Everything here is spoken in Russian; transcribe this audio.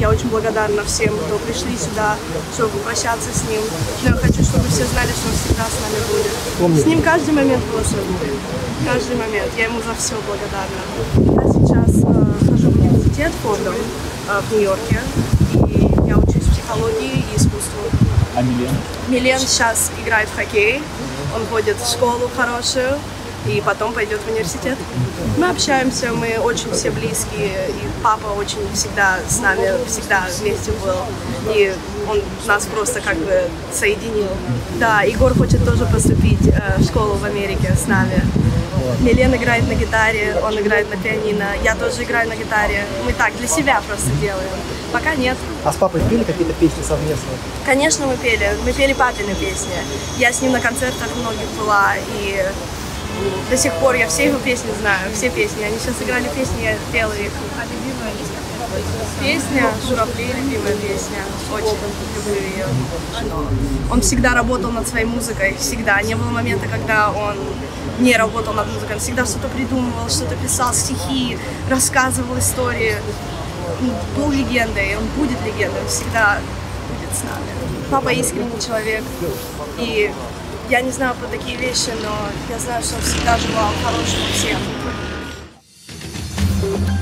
Я очень благодарна всем, кто пришли сюда, чтобы попрощаться с ним. Но я хочу, чтобы все знали, что он всегда с нами будет. С ним каждый момент волшебный. Каждый момент. Я ему за все благодарна. Я сейчас хожу в университет Фордом в Нью-Йорке. И я учусь психологии и искусству. А Милен? Милен сейчас играет в хоккей. Он ходит в школу хорошую. И потом пойдет в университет. Мы общаемся, мы очень все близкие, и папа очень всегда с нами, всегда вместе был, и он нас просто как бы соединил. Да, Егор хочет тоже поступить в школу в Америке с нами. Милен играет на гитаре, он играет на пианино, я тоже играю на гитаре. Мы так, для себя просто делаем. Пока нет. А с папой пели какие-то песни совместно? Конечно, мы пели папины песни. Я с ним на концертах многих была, и до сих пор я все его песни знаю, все песни. Они сейчас играли песни, я пела их. А любимая есть какая-то песня? «Журавли» — любимая песня. Очень люблю ее. Он всегда работал над своей музыкой, всегда. Не было момента, когда он не работал над музыкой. Он всегда что-то придумывал, что-то писал, стихи, рассказывал истории. Он был легендой, он будет легендой, он всегда будет с нами. Папа искренний человек, и я не знаю про такие вещи, но я знаю, что он всегда желал хорошего всем.